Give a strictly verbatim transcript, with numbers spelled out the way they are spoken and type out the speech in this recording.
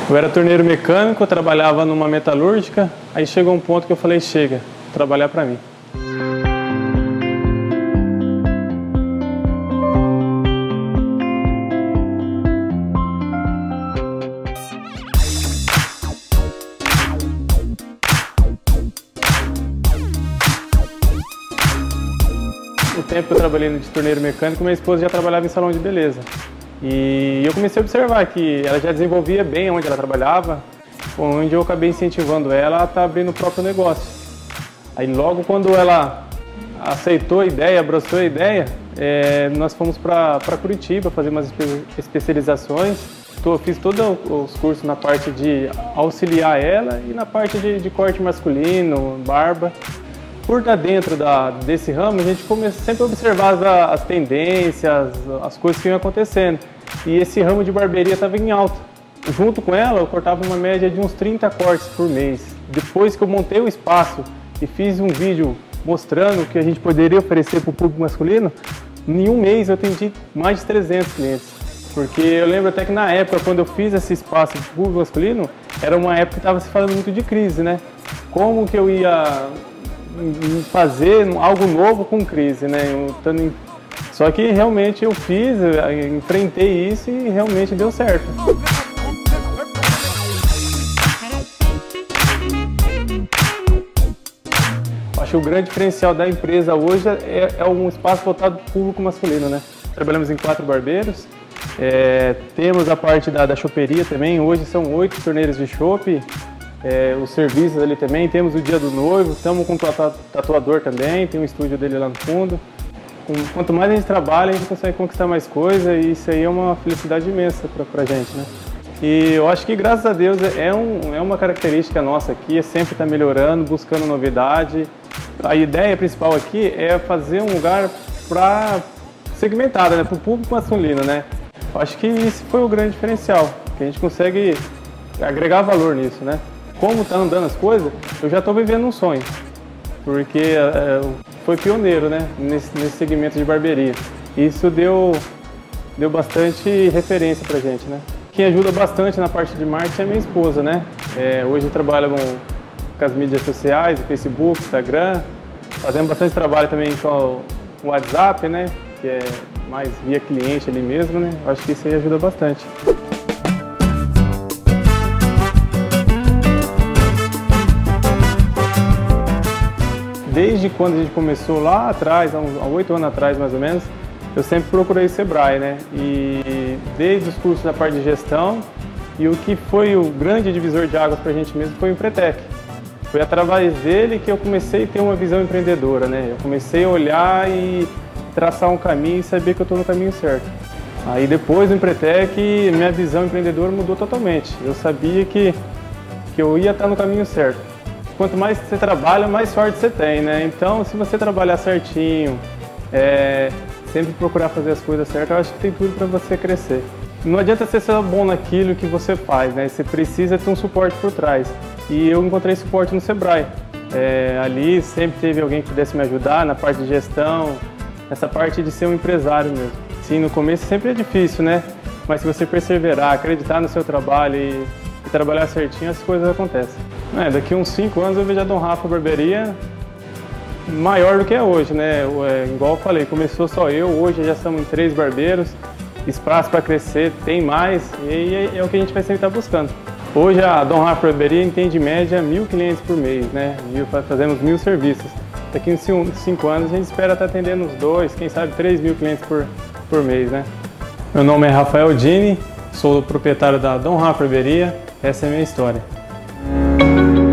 Eu era torneiro mecânico, eu trabalhava numa metalúrgica, aí chegou um ponto que eu falei, chega, vou trabalhar para mim. No tempo que eu trabalhei de torneiro mecânico, minha esposa já trabalhava em salão de beleza. E eu comecei a observar que ela já desenvolvia bem onde ela trabalhava, onde eu acabei incentivando ela a estar abrindo o próprio negócio. Aí logo quando ela aceitou a ideia, abraçou a ideia, é, nós fomos para Curitiba fazer umas espe especializações. Tô, fiz todos os cursos na parte de auxiliar ela e na parte de, de corte masculino, barba. Por estar dentro da, desse ramo, a gente começa sempre a observar as, as tendências, as coisas que iam acontecendo. E esse ramo de barbearia estava em alta. Junto com ela, eu cortava uma média de uns trinta cortes por mês. Depois que eu montei o espaço e fiz um vídeo mostrando o que a gente poderia oferecer para o público masculino, em um mês eu atendi mais de trezentos clientes. Porque eu lembro até que na época, quando eu fiz esse espaço para o público masculino, era uma época que estava se falando muito de crise, né? Como que eu ia fazer algo novo com crise, né? Eu, só que realmente eu fiz, eu enfrentei isso e realmente deu certo. Acho que o grande diferencial da empresa hoje é, é um espaço voltado para o público masculino, né? Trabalhamos em quatro barbeiros, é, temos a parte da, da choperia também, hoje são oito torneiros de chope. É, os serviços ali também, temos o dia do noivo, estamos com um tatuador também, tem um estúdio dele lá no fundo. Quanto mais a gente trabalha, a gente consegue conquistar mais coisa e isso aí é uma felicidade imensa pra, pra gente, né? E eu acho que, graças a Deus, é, um, é uma característica nossa aqui, é sempre estar melhorando, buscando novidade. A ideia principal aqui é fazer um lugar para segmentado, né? Para o público masculino, né? Eu acho que isso foi o grande diferencial, que a gente consegue agregar valor nisso, né? Como tá andando as coisas, eu já estou vivendo um sonho, porque é, foi pioneiro, né, nesse, nesse segmento de barbearia. Isso deu, deu bastante referência pra gente, né. Quem ajuda bastante na parte de marketing é minha esposa, né. É, hoje trabalha com, com as mídias sociais, Facebook, Instagram, fazendo bastante trabalho também com o WhatsApp, né, que é mais via cliente ali mesmo, né. Eu acho que isso aí ajuda bastante. Desde quando a gente começou lá atrás, há oito anos atrás mais ou menos, eu sempre procurei o Sebrae, né? E desde os cursos da parte de gestão, e o que foi o grande divisor de águas para a gente mesmo foi o Empretec. Foi através dele que eu comecei a ter uma visão empreendedora, né? Eu comecei a olhar e traçar um caminho e saber que eu estou no caminho certo. Aí depois do Empretec, minha visão empreendedora mudou totalmente. Eu sabia que, que eu ia estar no caminho certo. Quanto mais você trabalha, mais sorte você tem, né? Então, se você trabalhar certinho, é, sempre procurar fazer as coisas certas, eu acho que tem tudo para você crescer. Não adianta você ser bom naquilo que você faz, né? Você precisa ter um suporte por trás. E eu encontrei suporte no Sebrae. É, ali sempre teve alguém que pudesse me ajudar na parte de gestão, nessa parte de ser um empresário mesmo. Sim, no começo sempre é difícil, né? Mas se você perseverar, acreditar no seu trabalho e e trabalhar certinho, as coisas acontecem. É, daqui uns cinco anos eu vejo a Dom Rafa Barbearia maior do que é hoje, né? É, igual eu falei, começou só eu, hoje já estamos em três barbeiros, espaço para crescer, tem mais, e é, é o que a gente vai sempre estar buscando. Hoje a Dom Rafa Barbearia tem de média mil clientes por mês, né? Mil, fazemos mil serviços. Daqui uns cinco anos a gente espera estar atendendo uns dois, quem sabe três mil clientes por, por mês, né? Meu nome é Rafael Dini, sou o proprietário da Dom Rafa Barbearia. Essa é a minha história.